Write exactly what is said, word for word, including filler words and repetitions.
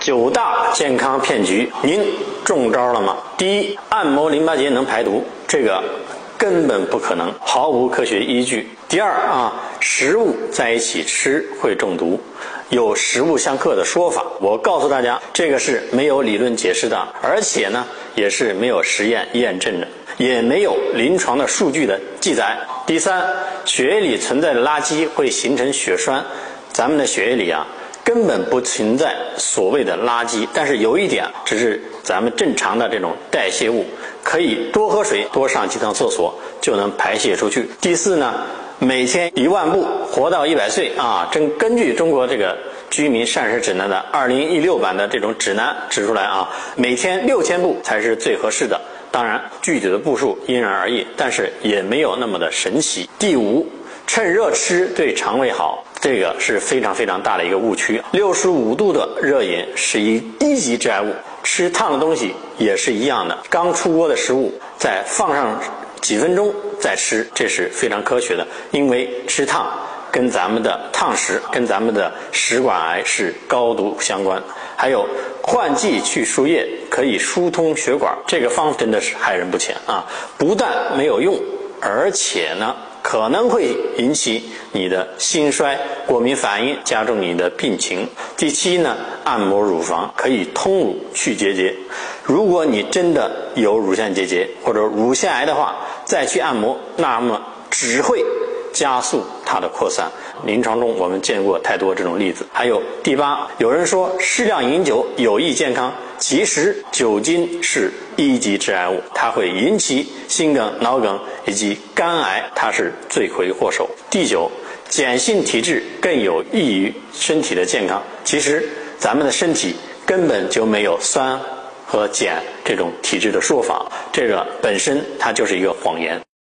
九大健康骗局，您中招了吗？第一，按摩淋巴结能排毒，这个根本不可能，毫无科学依据。第二啊，食物在一起吃会中毒，有食物相克的说法。我告诉大家，这个是没有理论解释的，而且呢，也是没有实验验证的，也没有临床的数据的记载。第三，血液里存在的垃圾会形成血栓，咱们的血液里啊，根本不存在所谓的垃圾，但是有一点，只是咱们正常的这种代谢物，可以多喝水，多上几趟厕所就能排泄出去。第四呢，每天一万步，活到一百岁啊！根根据中国这个居民膳食指南的二零一六版的这种指南指出来啊，每天六千步才是最合适的。当然，具体的步数因人而异，但是也没有那么的神奇。第五，趁热吃对肠胃好，这个是非常非常大的一个误区。六十五度的热饮是一低级致癌物，吃烫的东西也是一样的。刚出锅的食物再放上几分钟再吃，这是非常科学的，因为吃烫跟咱们的烫食跟咱们的食管癌是高度相关。还有换季去输液可以疏通血管，这个方法真的是害人不浅啊！不但没有用，而且呢可能会引起你的心衰、过敏反应，加重你的病情。第七呢，按摩乳房可以通乳去结节。如果你真的有乳腺结节或者乳腺癌的话，再去按摩，那么只会加速它的扩散。临床中我们见过太多这种例子。还有第八，有人说适量饮酒有益健康，其实酒精是一级致癌物，它会引起心梗、脑梗以及肝癌，它是罪魁祸首。第九，碱性体质更有益于身体的健康，其实咱们的身体根本就没有酸和碱这种体质的说法，这个本身它就是一个谎言。